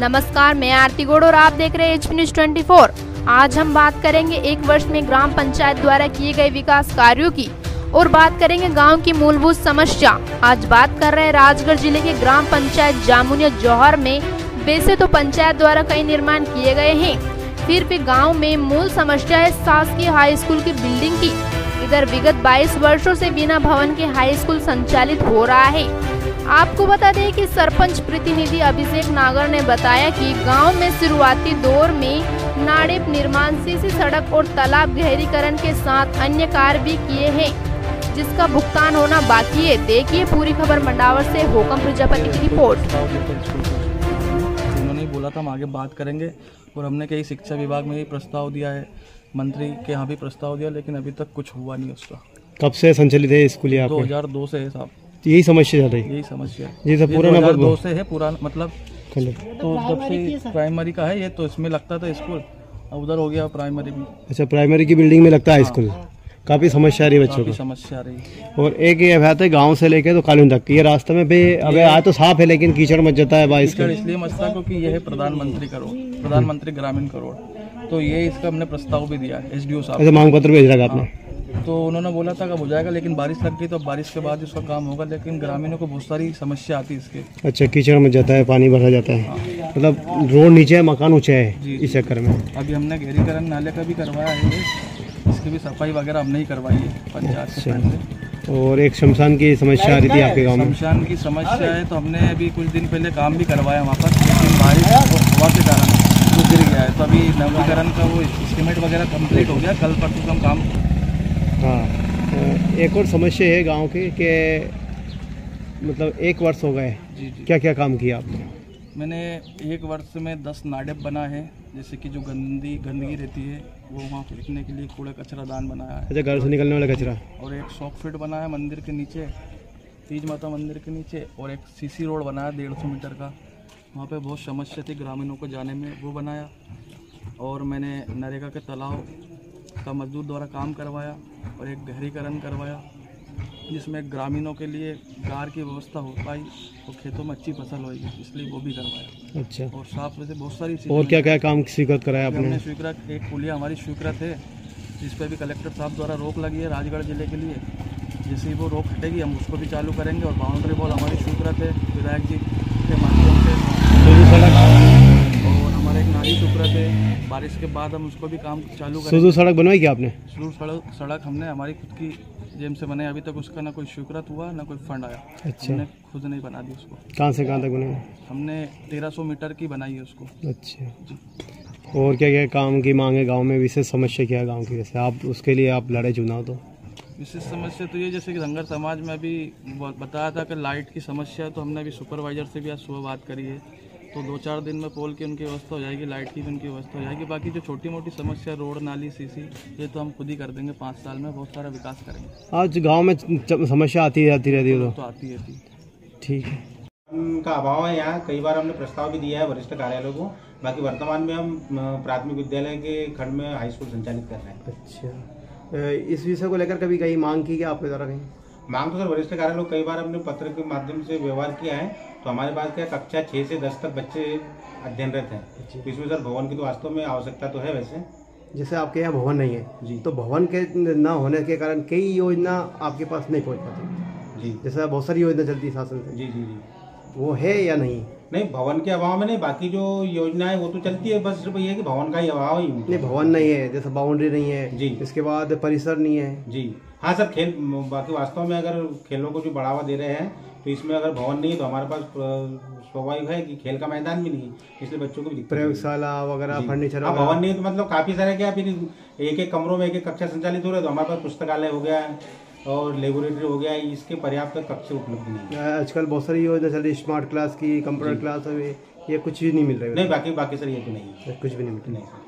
नमस्कार, मैं आरती गौड़ और आप देख रहे हैं HP News 24। आज हम बात करेंगे एक वर्ष में ग्राम पंचायत द्वारा किए गए विकास कार्यों की और बात करेंगे गांव की मूलभूत समस्या। आज बात कर रहे हैं राजगढ़ जिले के ग्राम पंचायत जामुनिया जौहर में। वैसे तो पंचायत द्वारा कई निर्माण किए गए हैं, फिर भी गांव में मूल समस्या है शासकीय हाई स्कूल की बिल्डिंग की। इधर विगत 22 वर्षों से बिना भवन के हाई स्कूल संचालित हो रहा है। आपको बता दें कि सरपंच प्रतिनिधि अभिषेक नागर ने बताया कि गांव में शुरुआती दौर में नाड़े निर्माण, सीसी सड़क और तालाब गहरीकरण के साथ अन्य कार्य भी किए हैं, जिसका भुगतान होना बाकी है। देखिए पूरी खबर मंडावर से होकम प्रजापति की रिपोर्ट। उन्होंने बोला था हम आगे बात करेंगे और हमने कई शिक्षा विभाग में भी प्रस्ताव दिया है, मंत्री के यहाँ भी प्रस्ताव दिया, लेकिन अभी तक कुछ हुआ नहीं उसका। कब से संचालित है स्कूल? 2002 से है साहब। यही समस्या चल रही है? यही समस्या जी सर, पूरा 2002 से है पूरा, मतलब तो जब से प्राइमरी का है ये, तो इसमें लगता था स्कूल, अब उधर हो गया प्राइमरी भी। अच्छा, प्राइमरी की बिल्डिंग में लगता है स्कूल। काफी समस्या आ रही है बच्चों को, समस्या आ रही। और एक ये बात है, गांव से लेके तो कानून तक ये रास्ते में भी अबे आज तो साफ है, लेकिन कीचड़ मच जाता है। बाईस कीचड़ इसलिए मचता क्योंकि ये है प्रधानमंत्री ग्रामीण करोड़, तो ये इसका हमने प्रस्ताव भी दिया है SDO साहब। ऐसा मांग पत्र भेज रखा आपने? तो उन्होंने बोला था कब हो जाएगा, लेकिन बारिश लग गई तो बारिश के बाद इसका काम होगा, लेकिन ग्रामीणों को बहुत सारी समस्या आती है इसके। अच्छा, कीचड़ मच जाता है, पानी भरा जाता है। हाँ। मतलब रोड नीचे है, मकान ऊंचा है, इस चक्कर में अभी हमने गहरीकरण नाले का भी करवाया है, इसकी भी सफाई वगैरह हमने ही करवाई है पंचायत से पहले। और एक शमशान की समस्या आ रही थी आपके गाँव में? शमशान की समस्या है, तो हमने अभी कुछ दिन पहले काम भी करवाया वहाँ पर, लेकिन बारिश और हवा के कारण वो गिर गया है। तो अभी नवीकरण का वो एस्टीमेट वगैरह कंप्लीट हो गया, कल परसों हम काम। हाँ, एक और समस्या है गांव की कि मतलब 1 वर्ष हो गए, क्या क्या काम किया आपने? मैंने 1 वर्ष में 10 नाडेप बना है, जैसे कि जो गंदगी रहती है वो वहाँ फेंकने के लिए कूड़ा कचरा दान बनाया है। अच्छा, घर से निकलने वाला कचरा। और एक शॉक फिट बना है मंदिर के नीचे, तीज माता मंदिर के नीचे, और एक CC रोड बनाया 150 मीटर का। वहाँ पे बहुत समस्या थी ग्रामीणों को जाने में, वो बनाया। और मैंने नरेगा के तालाब का मजदूर द्वारा काम करवाया और एक गहरीकरण करवाया, जिसमें ग्रामीणों के लिए गार की व्यवस्था हो पाई और खेतों में अच्छी फसल होगी, इसलिए वो भी करवाया। अच्छा, और साफ वैसे बहुत सारी और क्या क्या काम स्वीकृत कराया आपने? हमने स्वीकृत, एक पुलिया हमारी स्वीकृत है, जिस पर भी कलेक्टर साहब द्वारा रोक लगी है राजगढ़ जिले के लिए। जैसे ही वो रोक हटेगी हम उसको भी चालू करेंगे। और बाउंड्री वॉल हमारी स्वीकृत है विधायक जी के माध्यम से, और हमारे एक नाली स्वीकृत है, बारिश के बाद हम उसको भी काम चालू करेंगे। सुदूर सड़क बनवाई क्या आपने? सुदूर सड़क हमने हमारी खुद की जेम से बनाई, अभी तक उसका ना कोई स्वीकृत हुआ ना कोई फंड आया। अच्छा, हमने खुद नहीं बना दी उसको। कहाँ से कहाँ तक बने? हमने 1300 मीटर की बनाई है उसको। अच्छा जी। और क्या क्या काम की मांग है गांव में? विशेष समस्या क्या है गांव की, जैसे आप उसके लिए आप लड़े चुनाव? तो विशेष समस्या तो ये, जैसे कि धंगर समाज में अभी बताया था कि लाइट की समस्या है, तो हमने अभी सुपरवाइजर से भी आज सुबह बात करी है, तो 2-4 दिन में पोल की उनकी व्यवस्था हो जाएगी, लाइट की भी उनकी व्यवस्था हो जाएगी। बाकी जो छोटी मोटी समस्या, रोड नाली CC, ये तो हम खुद ही कर देंगे। 5 साल में बहुत सारा विकास करेंगे। आज गांव में समस्या आती रहती है, तो आती है। ठीक है। का अभाव है यहाँ, कई बार हमने प्रस्ताव भी दिया है वरिष्ठ कार्यालय को। बाकी वर्तमान में हम प्राथमिक विद्यालय के खंड में हाई स्कूल संचालित कर रहे हैं। अच्छा, इस विषय को लेकर कभी कहीं मांग की क्या आपके द्वारा? कहीं मांग तो सर वरिष्ठ कार्यालय कई बार हमने पत्र के माध्यम से व्यवहार किया है। तो हमारे पास क्या कक्षा 6 से 10 तक बच्चे अध्ययनरत हैं, तो इसमें सर भवन की तो वास्तव में आवश्यकता तो है। वैसे जैसे आपके यहाँ भवन नहीं है जी, तो भवन के न होने के कारण कई योजना आपके पास नहीं पहुँच पाती जी। जैसे बहुत सारी योजना चलती है शासन से। जी, वो है या नहीं? नहीं, भवन के अभाव में नहीं, बाकी जो योजना है वो तो चलती है, बस सिर्फ ये है कि भवन का ही अभाव ही नहीं। भवन नहीं है, जैसे बाउंड्री नहीं है जी, इसके बाद परिसर नहीं है जी। हाँ सर, खेल बाकी वास्तव में अगर खेलों को जो बढ़ावा दे रहे हैं, तो इसमें अगर भवन नहीं है तो हमारे पास स्वाभाविक है कि खेल का मैदान भी नहीं है, इसलिए बच्चों को भी प्रयोगशाला वगैरह फर्नीचर। हाँ, भवन नहीं है तो मतलब काफी सारे क्या, फिर एक कमरों में एक कक्षा संचालित हो रहे, तो हमारे पास पुस्तकालय हो गया और लेबोरेटरी हो गया, इसके पर्याप्त कक्ष उपलब्ध नहीं है। आजकल बहुत सारी योजना चल रही है, स्मार्ट क्लास की, कंप्यूटर क्लास, ये कुछ भी नहीं मिल रहा है। नहीं, बाकी सर ये तो नहीं है, कुछ भी नहीं मिल रहा है।